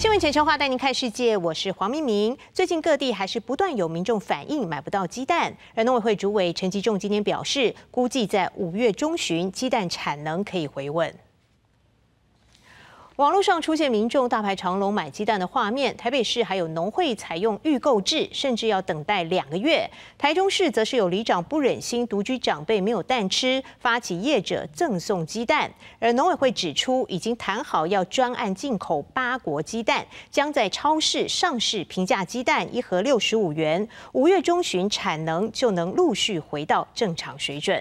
新闻全球化带您看世界，我是黄明明。最近各地还是不断有民众反映买不到鸡蛋，而农委会主委陈吉仲今天表示，估计在5月中旬鸡蛋产能可以回稳。网络上出现民众大排长龙买鸡蛋的画面，台北市还有农会采用预购制，甚至要等待2个月。台中市则是有里长不忍心独居长辈没有蛋吃，发起业者赠送鸡蛋。而农委会指出，已经谈好要专案进口8国鸡蛋，将在超市上市平价鸡蛋1盒65元，5月中旬产能就能陆续回到正常水准。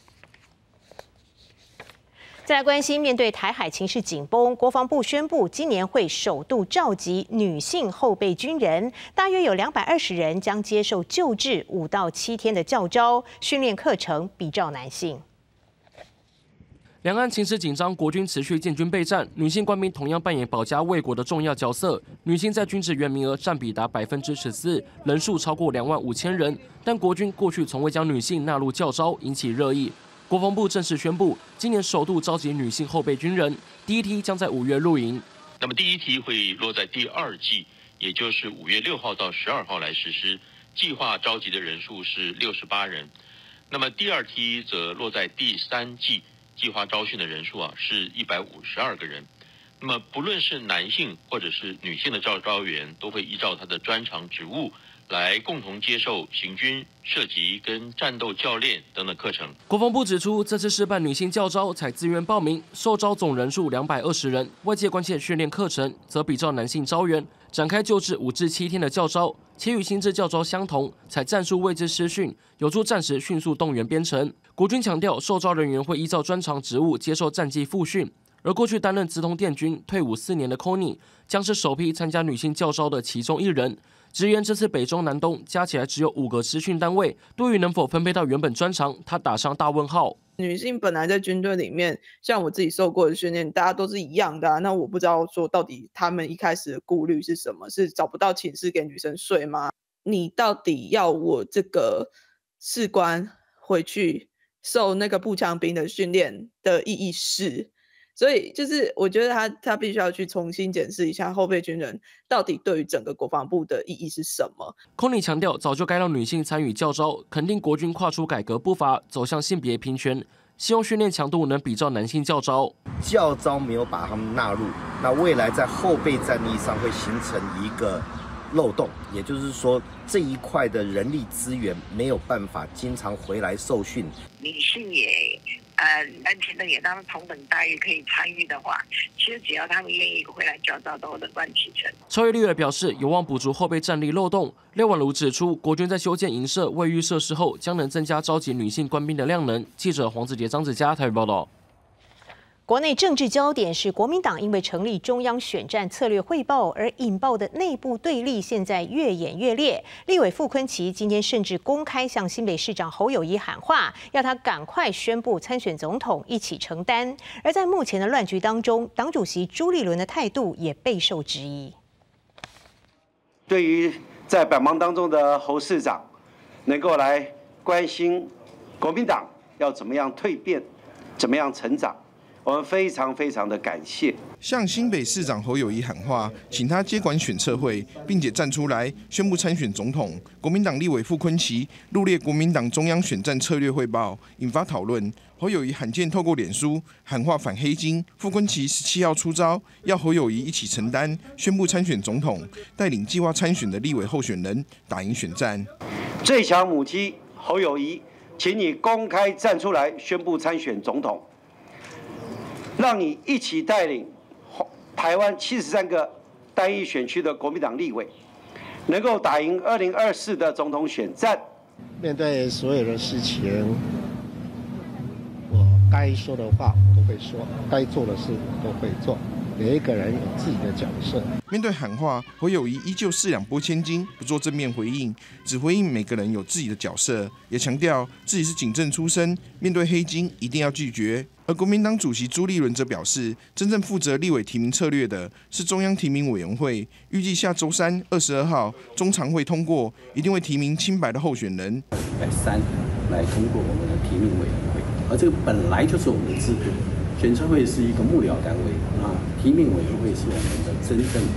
再来关心，面对台海情势紧绷，国防部宣布，今年会首度召集女性后备军人，大约有220人将接受旧制5到7天的教召训练课程，比照男性。 两岸情势紧张，国军持续建军备战，女性官兵同样扮演保家卫国的重要角色。女性在军职员名额占比达14%，人数超过25000人，但国军过去从未将女性纳入教召，引起热议。国防部正式宣布，今年首度召集女性后备军人，第一梯将在5月入营。 那么第一梯会落在第2季，也就是5月6号到12号来实施，计划召集的人数是68人。那么第2梯则落在第3季，计划招训的人数是152个人。那么不论是男性或者是女性的召招员，都会依照他的专长职务来共同接受行军、射击跟战斗教练等等课程。 国防部指出，这次试办女性教召采自愿报名，受招总人数220人。外界关切训练课程，则比照男性招员，展开旧制5至7天的教召，且与新制教召相同，采战术位置师训，有助战时迅速动员编程。国军强调，受招人员会依照专长职务接受战技复训。而过去担任资通电军退伍4年的 Connie 将是首批参加女性教召的其中1人。直言这次北中南东加起来只有5个师训单位，对于能否分配到原本专长，他打上大问号。 女性本来在军队里面，像我自己受过的训练，大家都是一样的那我不知道说到底他们一开始的顾虑是什么？是找不到寝室给女生睡吗？你到底要我这个士官回去受那个步枪兵的训练的意义是？所以就是我觉得他必须要去重新检视一下后备军人到底对于整个国防部的意义是什么。 Connie 强调，早就该让女性参与教召，肯定国军跨出改革步伐，走向性别平权，希望训练强度能比照男性教召。 教召没有把他们纳入，那未来在后备战力上会形成一个漏洞，也就是说这一块的人力资源没有办法经常回来受训。 女性也男性的也当同等待遇可以参与的话，其实只要他们愿意回来教召，都乐观其成。 超越立委表示，有望补足后备战力漏洞。廖婉如指出，国军在修建营舍、卫浴设施后，将能增加召集女性官兵的量能。记者黄子杰、张子佳台北报道。 国内政治焦点是国民党因为成立中央选战策略汇报而引爆的内部对立，现在越演越烈。立委傅崐萁今天甚至公开向新北市长侯友宜喊话，要他赶快宣布参选总统，一起承担。而在目前的乱局当中，党主席朱立伦的态度也备受质疑。 对于在百忙当中的侯市长，能够来关心国民党要怎么样蜕变，怎么样成长，我们非常非常的感谢。 向新北市长侯友宜喊话，请他接管选策会，并且站出来宣布参选总统。国民党立委傅崐萁入列国民党中央选战策略汇报，引发讨论。侯友宜罕见透过脸书喊话反黑金，傅崐萁17号出招，要侯友宜一起承担，宣布参选总统，带领计划参选的立委候选人打赢选战。 最强母鸡侯友宜，请你公开站出来宣布参选总统。让你一起带领台湾73个单一选区的国民党立委，能够打赢2024的总统选战。 面对所有的事情，我该说的话都会说，该做的事都会做。每一个人有自己的角色。 面对喊话，侯友宜依旧四两拨千斤，不做正面回应，只回应每个人有自己的角色，也强调自己是警政出身，面对黑金一定要拒绝。而国民党主席朱立伦则表示，真正负责立委提名策略的是中央提名委员会，预计下周3 22号中常会通过，一定会提名清白的候选人。 3来通过我们的提名委员会，而这个本来就是我们的资格。选策会是一个幕僚单位啊，提名委员会是我们的真正的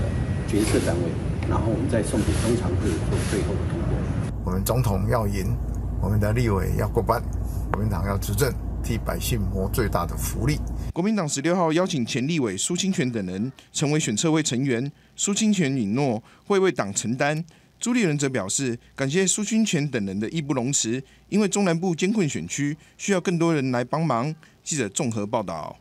决策单位，然后我们再送给中常会做最后的通过。 我们总统要赢，我们的立委要过半，国民党要执政，替百姓谋最大的福利。 国民党16号邀请前立委苏清泉等人成为选策会成员，苏清泉允诺会为党承担。朱立伦则表示，感谢苏清泉等人的义不容辞，因为中南部艰困选区需要更多人来帮忙。记者综合报道。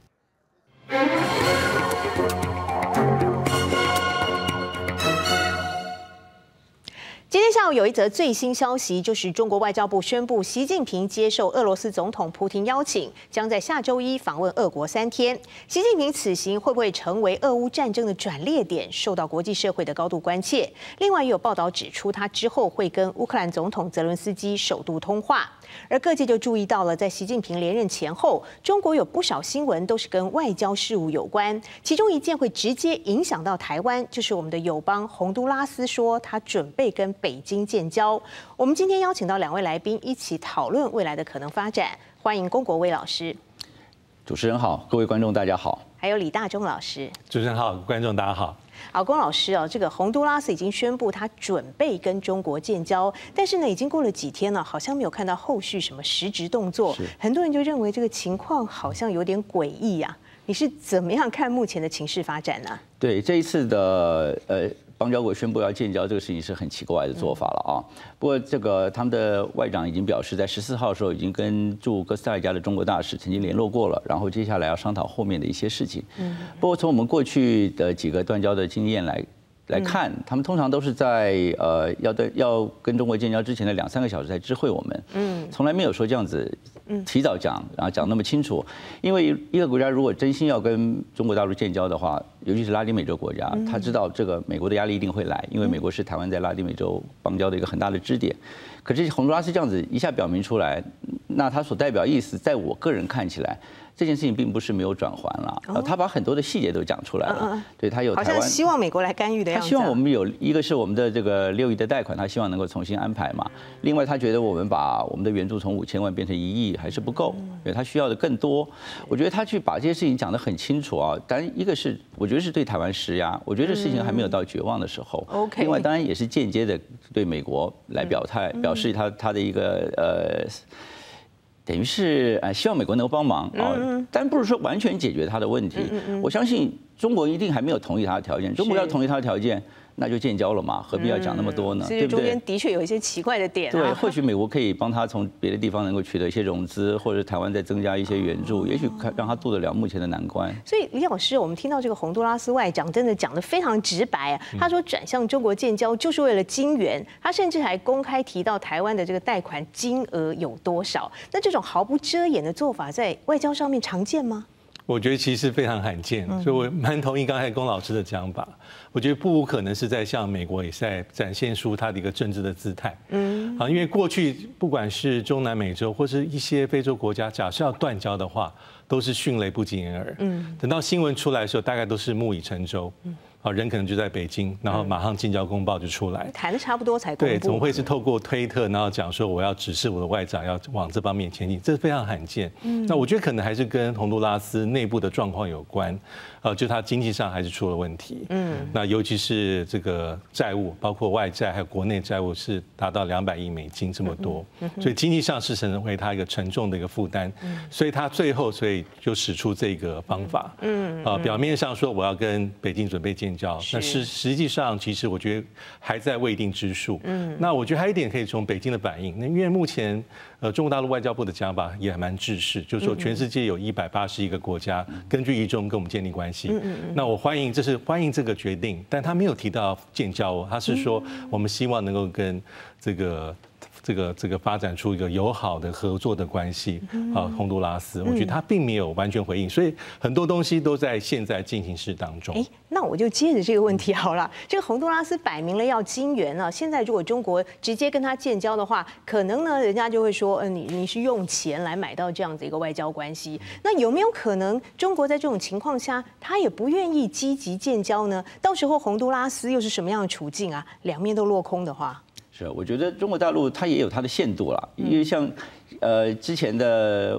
今天下午有一则最新消息，就是中国外交部宣布，习近平接受俄罗斯总统普亭邀请，将在下周一访问俄国3天。习近平此行会不会成为俄乌战争的转捩点，受到国际社会的高度关切。另外也有报道指出，他之后会跟乌克兰总统泽伦斯基首度通话。而各界就注意到了，在习近平连任前后，中国有不少新闻都是跟外交事务有关，其中一件会直接影响到台湾，就是我们的友邦洪都拉斯说他准备跟北京建交。我们今天邀请到2位来宾一起讨论未来的可能发展，欢迎龚国威老师。 主持人好，各位观众大家好。 还有李大中老师。 主持人好，观众大家好。 好，龚老师这个洪都拉斯已经宣布他准备跟中国建交，但是呢，已经过了几天了，好像没有看到后续什么实质动作。很多人就认为这个情况好像有点诡异啊。你是怎么样看目前的情势发展呢？ 对，这一次的邦交国宣布要建交这个事情是很奇怪的做法了啊。不过这个他们的外长已经表示，在14号的时候已经跟驻哥斯达黎加的中国大使曾经联络过了，然后接下来要商讨后面的一些事情。不过从我们过去的几个断交的经验来看，他们通常都是在要跟中国建交之前的2-3个小时才知会我们，从来没有说这样子提早讲，然后讲那么清楚。因为一个国家如果真心要跟中国大陆建交的话，尤其是拉丁美洲国家，他知道这个美国的压力一定会来，因为美国是台湾在拉丁美洲邦交的一个很大的支点。可是洪都拉斯这样子一下表明出来，那他所代表意思，在我个人看起来，这件事情并不是没有转圜了，他把很多的细节都讲出来了。对，他有台湾好像希望美国来干预的样子。 他希望我们有一个是我们的这个6亿的贷款，他希望能够重新安排嘛。另外，他觉得我们把我们的援助从5000万变成1亿还是不够，对他需要的更多。我觉得他去把这些事情讲得很清楚啊。当然，一个是我觉得是对台湾施压，我觉得这事情还没有到绝望的时候。另外，当然也是间接的对美国来表示他的一个等于是希望美国能够帮忙啊，但不是说完全解决他的问题。我相信中国一定还没有同意他的条件，中国要同意他的条件，那就建交了嘛，何必要讲那么多呢？对不对？ 中间的确有一些奇怪的点。 对，或许美国可以帮他从别的地方能够取得一些融资，或者台湾再增加一些援助，也许让他渡得了目前的难关。 所以李老师，我们听到这个洪都拉斯外长真的讲得非常直白啊，他说转向中国建交就是为了金援，他甚至还公开提到台湾的这个贷款金额有多少。那这种毫不遮掩的做法，在外交上面常见吗？ 我觉得其实非常罕见，所以我蛮同意刚才龚老师的讲法。我觉得不无可能是在向美国也是在展现出他的一个政治的姿态。因为过去不管是中南美洲或是一些非洲国家，假设要断交的话，都是迅雷不及掩耳。等到新闻出来的时候，大概都是木已成舟。人可能就在北京，然后马上建交公报就出来， 谈的差不多才公布。 对，怎么会是透过推特，然后讲说我要指示我的外长要往这方面前进，这是非常罕见。那我觉得可能还是跟洪都拉斯内部的状况有关，就他经济上还是出了问题。那尤其是这个债务，包括外债还有国内债务是达到200亿美金这么多，所以经济上是成为他一个沉重的一个负担。所以他最后就使出这个方法。表面上说我要跟北京准备建交，那实际上其实我觉得还在未定之数。那我觉得还有一点可以从北京的反应，那因为目前中国大陆外交部的讲法也还蛮制式，就是说全世界有181个国家根据一中跟我们建立关系。那我欢迎这个决定，但他没有提到建交，他是说我们希望能够跟这个发展出一个友好的合作的关系。洪都拉斯，我觉得他并没有完全回应，所以很多东西都在现在进行式当中。 那我就接着这个问题好了。这个洪都拉斯摆明了要金援了，现在如果中国直接跟他建交的话，可能呢人家就会说，你是用钱来买到这样子一个外交关系。那有没有可能中国在这种情况下，他也不愿意积极建交呢？到时候洪都拉斯又是什么样的处境啊？两面都落空的话。 是，我觉得中国大陆它也有它的限度啦，因为像之前的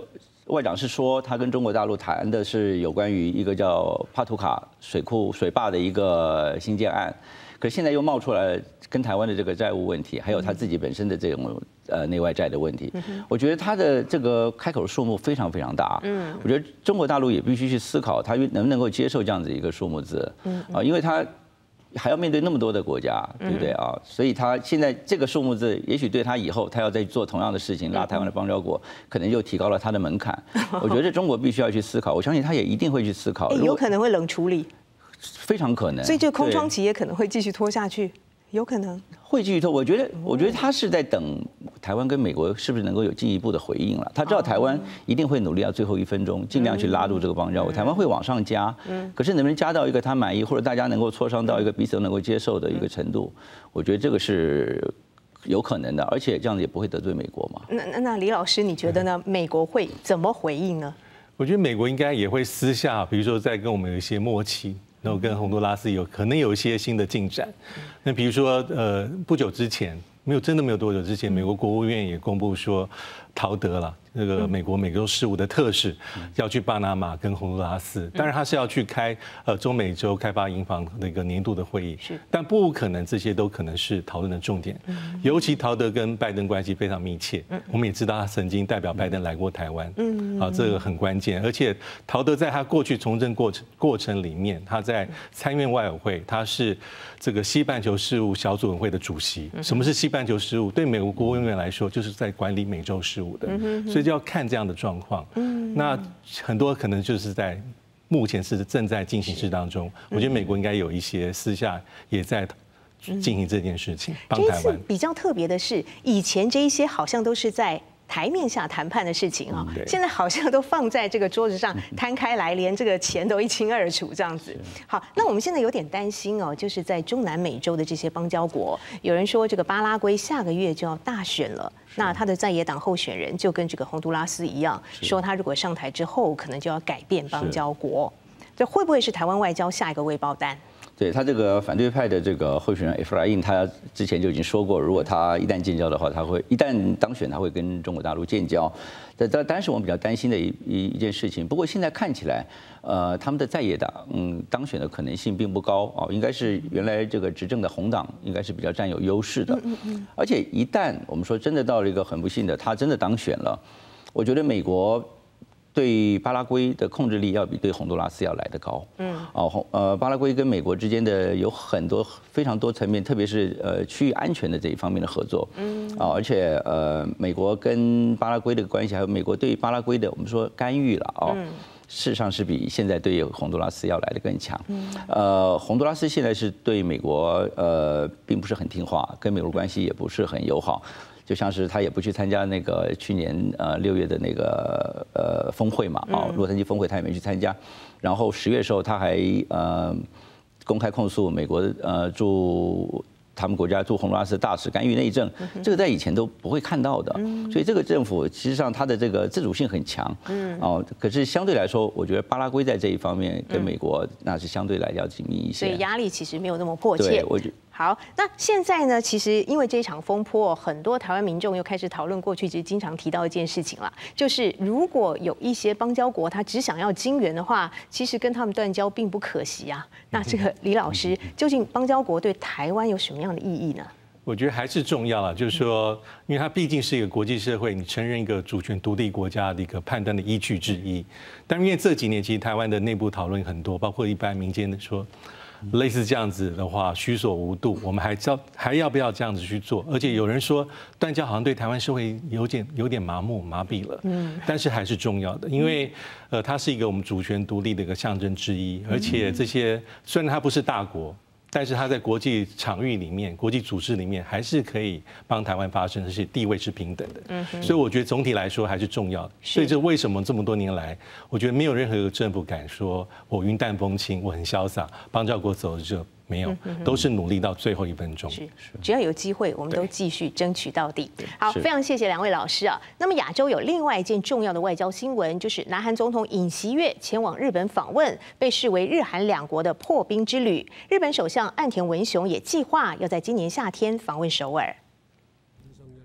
外长是说，他跟中国大陆谈的是有关于一个叫帕图卡水坝的一个新建案，可是现在又冒出来跟台湾的这个债务问题，还有他自己本身的这种内外债的问题。我觉得他的这个开口数目非常非常大。我觉得中国大陆也必须去思考，他能不能够接受这样子一个数目字因为他还要面对那么多的国家，对不对啊？所以他现在这个数目字，也许对他以后他要再做同样的事情，拉台湾的邦交国，可能又提高了他的门槛。我觉得中国必须要去思考，我相信他也一定会去思考。 有可能会冷处理， 非常可能。 所以这个空窗期也可能会继续拖下去。有可能会继续拖，我觉得他是在等台湾跟美国是不是能够有进一步的回应了。他知道台湾一定会努力到最后1分钟，尽量去拉入这个邦交国。台湾会往上加，可是能不能加到一个他满意，或者大家能够磋商到一个彼此都能够接受的一个程度，我觉得这个是有可能的，而且这样子也不会得罪美国嘛。 那李老师，你觉得呢？美国会怎么回应呢？ 我觉得美国应该也会私下，比如说再跟我们有一些默契。然后跟洪都拉斯可能有一些新的进展，那比如说不久之前，真的没有多久之前，美国国务院也公布说，陶德了那个美国美洲事务的特使要去巴拿马跟洪都拉斯，当然他是要去开中美洲开发银行的一个年度的会议，但不可能这些都可能是讨论的重点，尤其陶德跟拜登关系非常密切，我们也知道他曾经代表拜登来过台湾，这个很关键，而且陶德在他过去从政过程里面，他在参院外委会他是这个西半球事务小组委员会的主席。什么是西半球事务？对美国国务院来说，就是在管理美洲事务的，所以就要看这样的状况。那很多可能就是在目前是正在进行式当中。我觉得美国应该有一些私下也在进行这件事情，帮台湾。 比较特别的是，以前这一些好像都是在台面下谈判的事情啊，现在好像都放在这个桌子上摊开来，连这个钱都一清二楚这样子。好，那我们现在有点担心哦，就是在中南美洲的这些邦交国，有人说这个巴拉圭下个月就要大选了，那他的在野党候选人就跟这个洪都拉斯一样，说他如果上台之后，可能就要改变邦交国，这会不会是台湾外交下一个未爆弹？ 对他这个反对派的这个候选人伊弗拉因，他之前就已经说过，如果他一旦建交的话，他会一旦当选，他会跟中国大陆建交。这当然是我们比较担心的一件事情。不过现在看起来，他们的在野党当选的可能性并不高啊，应该是原来这个执政的红党应该是比较占有优势的。而且一旦我们说真的到了一个很不幸的，他真的当选了，我觉得美国对巴拉圭的控制力要比对洪都拉斯要来得高。巴拉圭跟美国之间的有很多非常多层面，特别是区域安全的这一方面的合作。而且美国跟巴拉圭的关系，还有美国对巴拉圭的我们说干预了事实上是比现在对洪都拉斯要来得更强。洪都拉斯现在是对美国并不是很听话，跟美国关系也不是很友好。就像是他也不去参加那个去年6月的那个峰会嘛，洛杉矶峰会他也没去参加。然后10月的时候他还公开控诉美国驻他们国家驻洪都拉斯大使干预内政，这个在以前都不会看到的。所以这个政府其实上它的这个自主性很强。可是相对来说，我觉得巴拉圭在这一方面跟美国那是相对来要紧密一些， 所以压力其实没有那么迫切。 对，我觉得。 好，那现在呢？其实因为这一场风波，很多台湾民众又开始讨论过去其实经常提到一件事情了，就是如果有一些邦交国他只想要金援的话，其实跟他们断交并不可惜啊。那这个李老师，究竟邦交国对台湾有什么样的意义呢？ 我觉得还是重要了，就是说，因为它毕竟是一个国际社会，你承认一个主权独立国家的一个判断的依据之一。但因为这几年其实台湾的内部讨论很多，包括一般民间的说。类似这样子的话，虚所无度，我们还要不要这样子去做？而且有人说断交好像对台湾社会有点麻痹了，但是还是重要的，因为它是一个我们主权独立的一个象征之一，而且这些虽然它不是大国。但是他在国际场域里面、国际组织里面，还是可以帮台湾发声，而且地位是平等的。所以我觉得总体来说还是重要的。所以这为什么这么多年来，我觉得没有任何一个政府敢说我云淡风轻，我很潇洒，邦交国走着没有，都是努力到最后1分钟。 是，只要有机会，我们都继续争取到底。好，非常谢谢2位老师啊。那么亚洲有另外一件重要的外交新闻，就是南韩总统尹锡悦前往日本访问，被视为日韩两国的破冰之旅。日本首相岸田文雄也计划要在今年夏天访问首尔。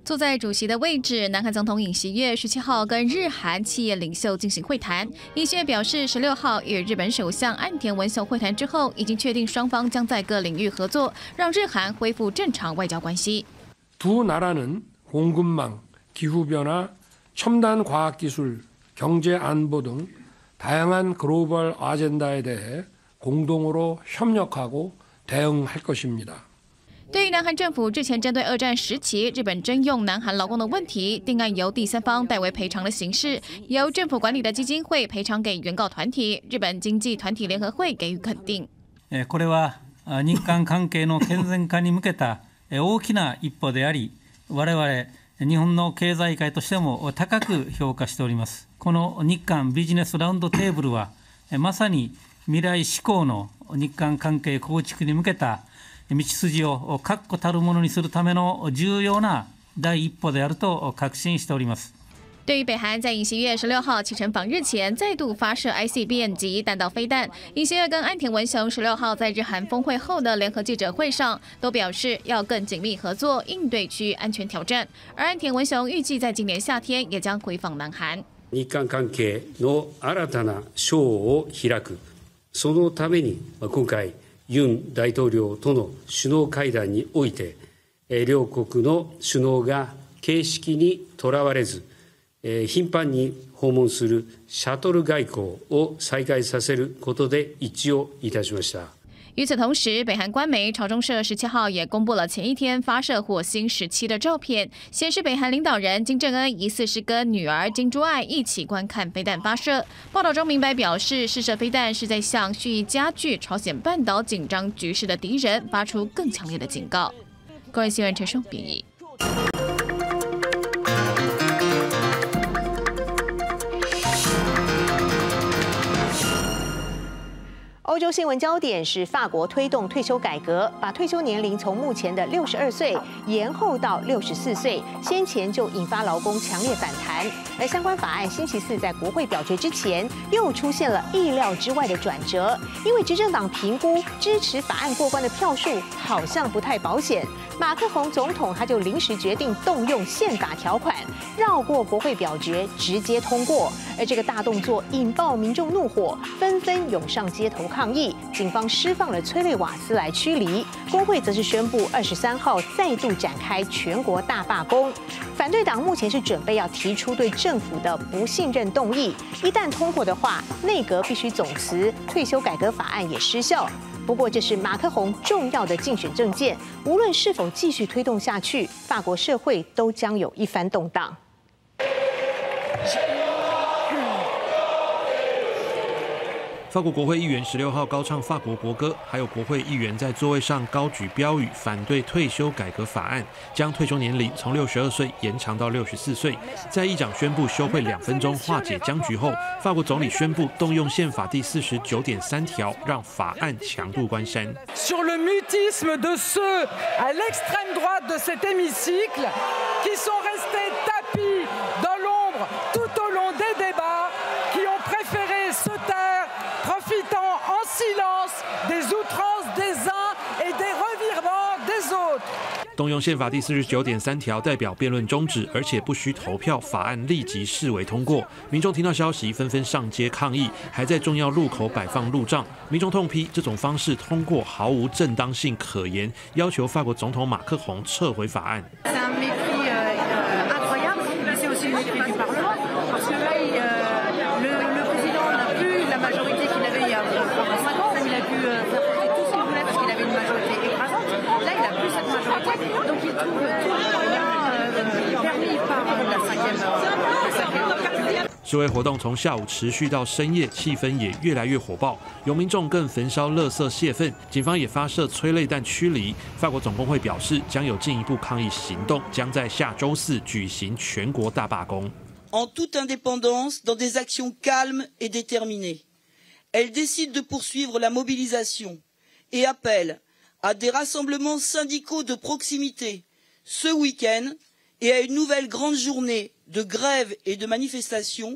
坐在主席的位置，南韩总统尹锡悦17号跟日韩企业领袖进行会谈。尹锡悦表示，16号与日本首相岸田文雄会谈之后，已经确定双方将在各领域合作，让日韩恢复正常外交关系。 두 나라는 공급망, 기후변화, 첨단 과학기술, 경제 안보 등 다양한 글로벌 아젠다에 대해 공동으로 협력하고 대응할 것입니다. 对于南韩政府之前针对二战时期日本征用南韩劳工的问题，定案由第三方代为赔偿的形式，由政府管理的基金会赔偿给原告团体。日本经济团体联合会给予肯定。 これは日韓関係の健全化に向けた大きな一歩であり、我々日本の経済界としても高く評価しております。この日韓ビジネスラウンドテーブルはまさに未来志向の日韓関係構築に向けた道筋を確固たるものにするための重要な第一歩であると確信しております。 对于北韩在尹锡悦16号启程访日前再度发射 ICBM 级弹道飞弹，尹锡悦跟岸田文雄16号在日韩峰会后的联合记者会上都表示要更紧密合作，应对区域安全挑战。而岸田文雄预计在今年夏天也将回访南韩。 日韓関係の新たな章を開く、そのために今回尹大統領との首脳会談において、両国の首脳が形式にとらわれず、頻繁に訪問するシャトル外交を再開させることで一致をいたしました。 与此同时，北韩官媒朝中社17号也公布了前一天发射火星17的照片，显示北韩领导人金正恩疑似是跟女儿金珠爱一起观看飞弹发射。报道中明白表示，试射飞弹是在向蓄意加剧朝鲜半岛紧张局势的敌人发出更强烈的警告。各位新闻陈胜编译。 欧洲新闻焦点是法国推动退休改革，把退休年龄从目前的62岁延后到64岁，先前就引发劳工强烈反弹。而相关法案星期四在国会表决之前，又出现了意料之外的转折，因为执政党评估支持法案过关的票数好像不太保险。马克宏总统他就临时决定动用宪法条款，绕过国会表决，直接通过。而这个大动作引爆民众怒火，纷纷涌上街头抗议。警方释放了催泪瓦斯来驱离，工会则是宣布23号再度展开全国大罢工。反对党目前是准备要提出对政府的不信任动议，一旦通过的话，内阁必须总辞，退休改革法案也失效。不过，这是马克宏重要的竞选政见，无论是否继续推动下去，法国社会都将有一番动荡。 法国国会议员16号高唱法国国歌，还有国会议员在座位上高举标语反对退休改革法案，将退休年龄从62岁延长到64岁。在议长宣布休会2分钟化解僵局后，法国总理宣布动用宪法第49.3条，让法案强度关山。 Sur le mutisme de ceux à l'extrême droite de cet hémicycle qui sont restés tapis dans l'ombre tout au long des débats, qui ont préféré se taire.profitant en silence des outrances des uns et des revirements des autres。 动用宪法第49.3条，代表辩论终止，而且不需投票，法案立即视为通过。民众听到消息，纷纷上街抗议，还在重要路口摆放路障。民众痛批这种方式通过毫无正当性可言，要求法国总统马克宏撤回法案。示威活动从下午持续到深夜，气氛也越来越火爆，有民众更焚烧垃圾泄愤，警方也发射催泪弹驱离。法国总工会表示，将有进一步抗议行动，将在下周4举行全国大罢工。 En toute indépendance, dans des actions calmes et déterminées, elle décide de poursuivre la mobilisation et appelle à des rassemblements syndicaux de proximité ce week-end et à une nouvelle grande journée de grève et de manifestation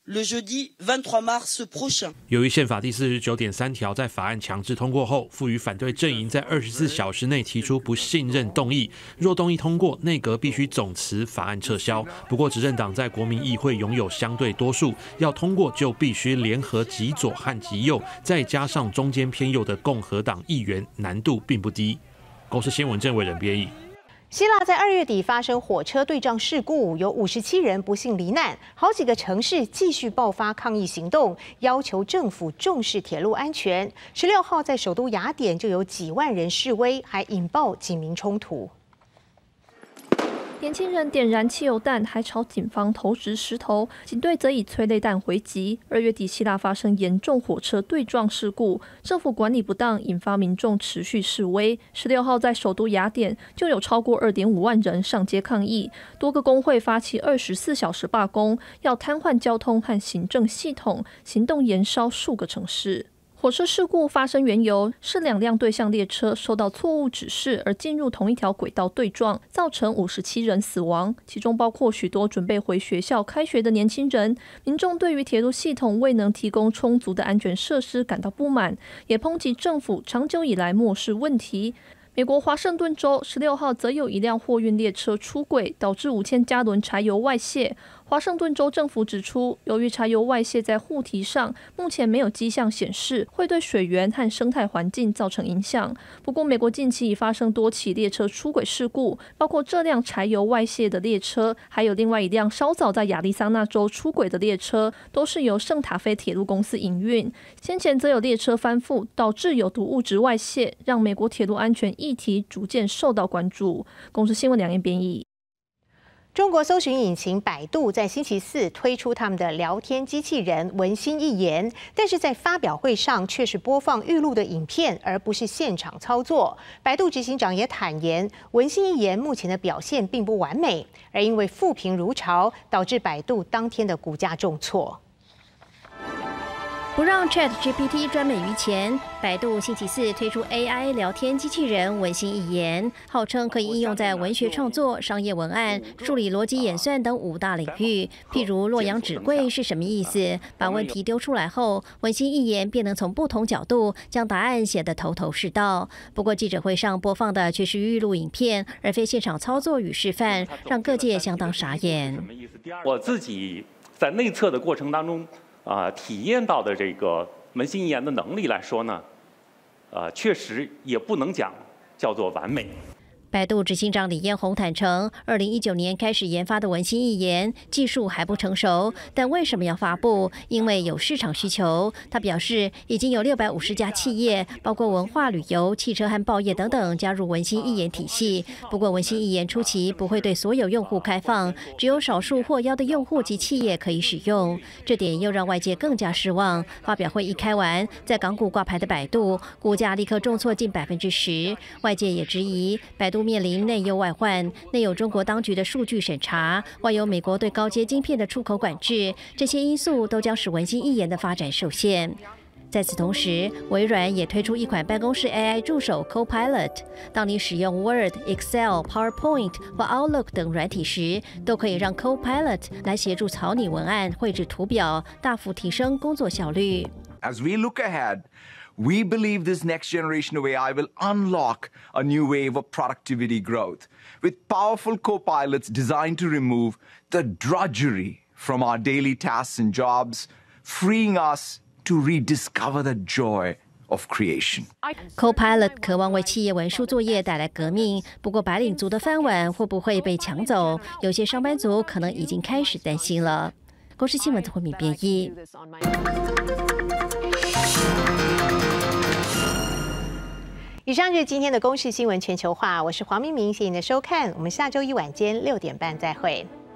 le jeudi 23 mars prochain. 由于宪法第49.3条在法案强制通过后，赋予反对阵营在24小时内提出不信任动议，若动议通过，内阁必须总辞，法案撤销。不过，执政党在国民议会拥有相对多数，要通过就必须联合极左和极右，再加上中间偏右的共和党议员，难度并不低。公视新闻郑伟仁编译。 希腊在2月底发生火车对撞事故，有57人不幸罹难，好几个城市继续爆发抗议行动，要求政府重视铁路安全。16号在首都雅典就有几万人示威，还引爆警民冲突。 年轻人点燃汽油弹，还朝警方投掷石头，警队则以催泪弹回击。2月底，希腊发生严重火车对撞事故，政府管理不当，引发民众持续示威。16号在首都雅典就有超过2.5万人上街抗议，多个工会发起24小时罢工，要瘫痪交通和行政系统，行动延烧数个城市。火车事故发生缘由是2辆对向列车受到错误指示而进入同一条轨道对撞，造成57人死亡，其中包括许多准备回学校开学的年轻人。民众对于铁路系统未能提供充足的安全设施感到不满，也抨击政府长久以来漠视问题。美国华盛顿州16号则有一辆货运列车出轨，导致5000加仑柴油外泄。华盛顿州政府指出，由于柴油外泄在护堤上，目前没有迹象显示会对水源和生态环境造成影响。不过，美国近期已发生多起列车出轨事故，包括这辆柴油外泄的列车，还有另外一辆稍早在亚利桑那州出轨的列车，都是由圣塔菲铁路公司营运。先前则有列车翻覆，导致有毒物质外泄，让美国铁路安全议题逐渐受到关注。公视新闻2言编译。 中国搜寻引擎百度在星期4推出他们的聊天机器人文心一言，但是在发表会上却是播放预录的影片，而不是现场操作。百度执行长也坦言，文心一言目前的表现并不完美，而因为负评如潮，导致百度当天的股价重挫。 不让 ChatGPT 专美于前，百度星期4推出 AI 聊天机器人文心一言，号称可以应用在文学创作、商业文案、数理逻辑演算等5大领域。譬如洛阳纸贵是什么意思？把问题丢出来后，文心一言便能从不同角度将答案写得头头是道。不过记者会上播放的却是预录影片，而非现场操作与示范，让各界相当傻眼。 我自己在内测的过程当中。体验到的这个文心一言的能力来说呢，确实也不能讲叫做完美。 百度执行长李彦宏坦诚，2019年开始研发的文心一言技术还不成熟，但为什么要发布？因为有市场需求。他表示，已经有650家企业，包括文化、旅游、汽车和报业等等，加入文心一言体系。不过，文心一言初期不会对所有用户开放，只有少数获邀的用户及企业可以使用。这点又让外界更加失望。发表会一开完，在港股挂牌的百度股价立刻重挫近10%。外界也质疑百度面临内忧外患，内有中国当局的数据审查，外有美国对高阶晶片的出口管制，这些因素都将使文心一言的发展受限。在此同时，微软也推出一款办公室 AI 助手 Copilot， 当你使用 Word、Excel、PowerPoint 或 Outlook 等软体时，都可以让 Copilot 来协助草拟文案、绘制图表，大幅提升工作效率。 As we look ahead, we believe this next generation of AI will unlock a new wave of productivity growth with powerful co-pilots designed to remove the drudgery from our daily tasks and jobs, freeing us to rediscover the joy of creation. Copilot 渴望为企业文书作业带来革命，不过白领族的饭碗会不会被抢走？有些上班族可能已经开始担心了。公视新闻陈慧敏编译。 以上就是今天的公视新闻全球化，我是黄明明，谢谢您的收看，我们下周一晚间6点半再会。